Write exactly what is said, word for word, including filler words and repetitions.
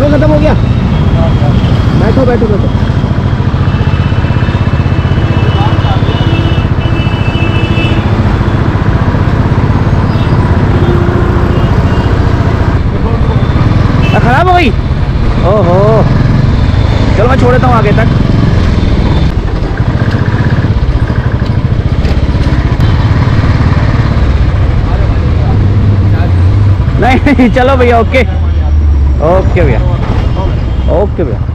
Petrol खत्म हो गया। बैठो बैठो बैठो। खराब हो गई। ओहो, चलो मैं छोड़ देता हूँ आगे तक। नहीं चलो भैया, ओके ओके भैया, ओके भैया।